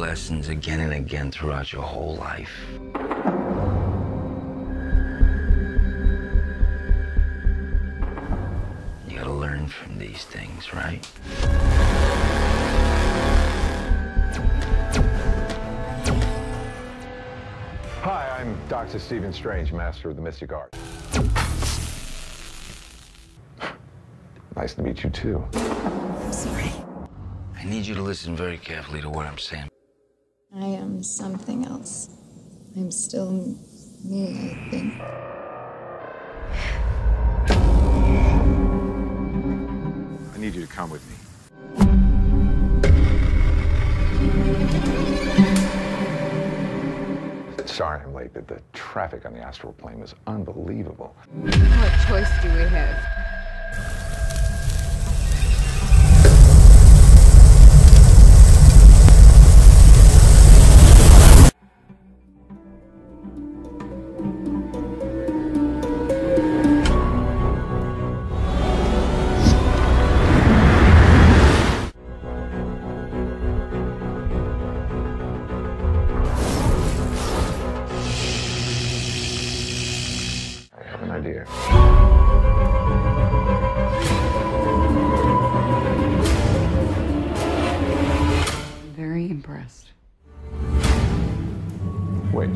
lessons again and again throughout your whole life. You gotta learn from these things, right? Hi, I'm Dr. Stephen Strange, master of the mystic art. Nice to meet you, too. I'm sorry. I need you to listen very carefully to what I'm saying. I am something else. I'm still me, I think. I need you to come with me. Sorry I'm late, but the traffic on the astral plane was unbelievable. What choice do we have? I have an idea. I'm very impressed. Wait.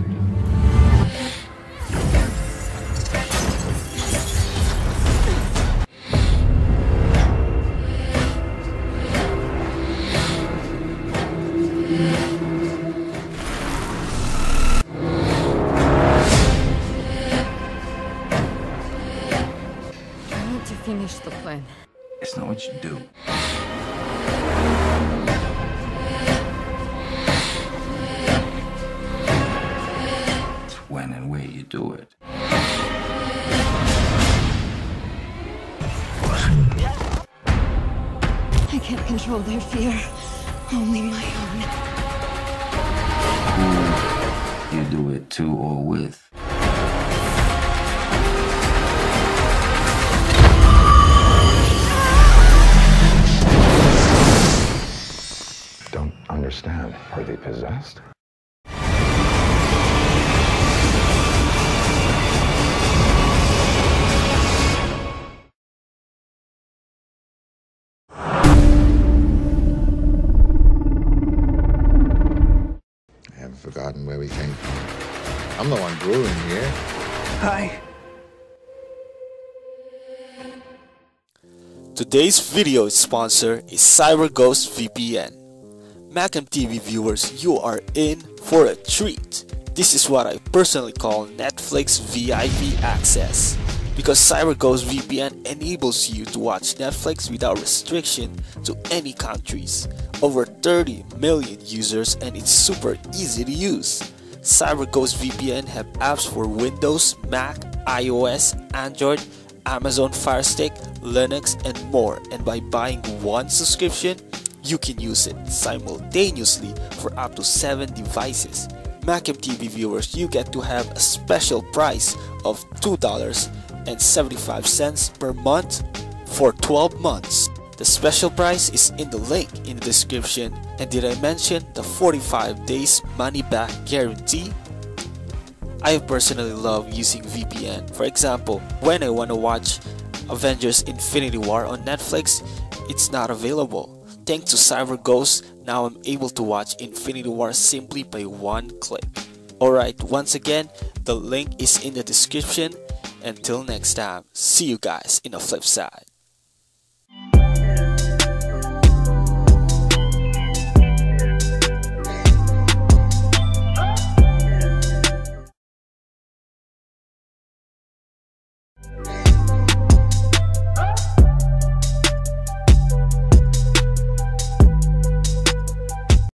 I need to finish the plan. It's not what you do. It's when and where you do it. I can't control their fear, only my own. Who you do it to or with. Don't understand. Are they possessed? I haven't forgotten where we came from. I'm the one brewing here. Hi. Today's video sponsor is CyberGhost VPN. Macam TV viewers, you are in for a treat. This is what I personally call Netflix VIP access. Because CyberGhost VPN enables you to watch Netflix without restriction to any countries. Over 30 million users and it's super easy to use. CyberGhost VPN have apps for Windows, Mac, iOS, Android, Amazon Fire Stick, Linux, and more. And by buying one subscription, you can use it simultaneously for up to 7 devices. Macam TV viewers, you get to have a special price of $2.75 per month for 12 months. The special price is in the link in the description. And did I mention the 45 days money back guarantee? I personally love using VPN. For example, when I want to watch Avengers Infinity War on Netflix, it's not available. Thanks to CyberGhost, now I'm able to watch Infinity War simply by one click. Alright, once again, the link is in the description. Until next time, see you guys in the flip side.